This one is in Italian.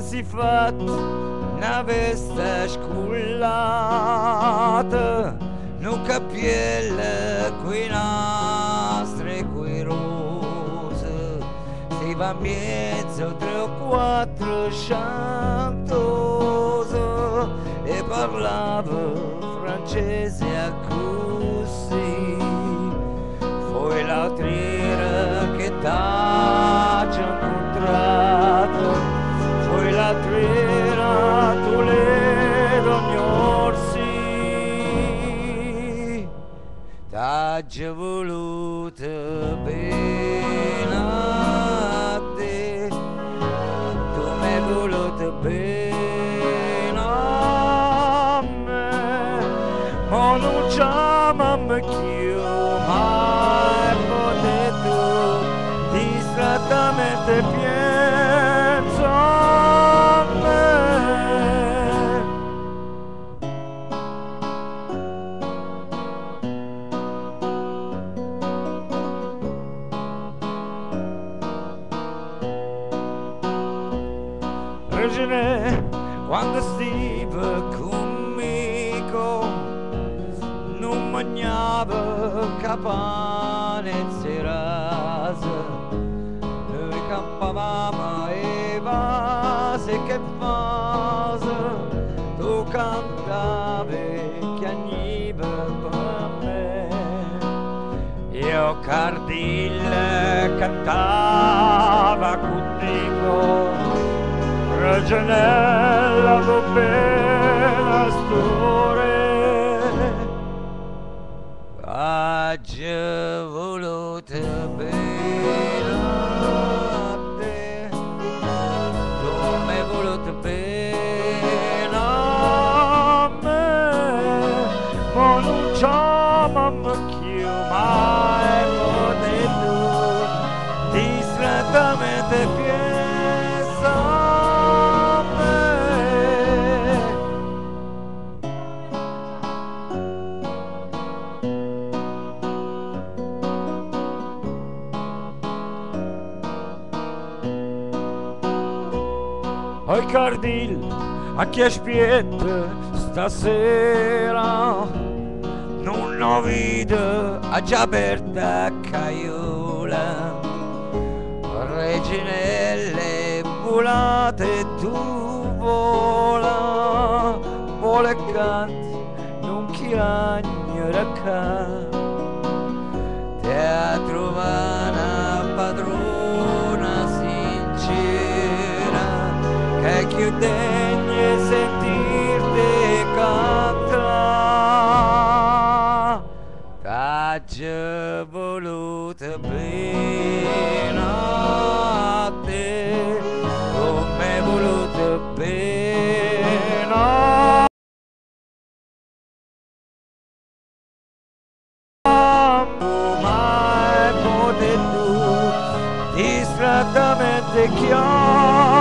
si fatto una veste scullata, non capielle qui nastri, qui rose, si va in mezzo 3 o 4 chantose e parlava francese a così. Poi l'altra che t'ha già incontrato, poi l'altra tu le d'ognorsi, t'ha già voluto bene a te, tu m'hai voluto bene a me, ma non chiamami più mai potuto distrattamente penso a me. Regine, quando stive conmigo non mangiava capane e rase, noi campavamo e vase che vase, tu cantavi che agniva per me, io Cardille cantava contigo, Reginella va bene storia. Già voluto bene a te, tu m'hai voluto bene a me, ma non chiamami più mai potuto distrattamente pensa a me. Oi Cardil, a chi aspetta stasera, non ho vita a già aperta caiola, reginelle volate tu vola, vole canti, non chiagnere ca, te a trovare una padrona sincera, che più degna sentirti cantare, t'ha già voluto bene a te, come voluto bene a me, mai potuto distrattamente chiamare.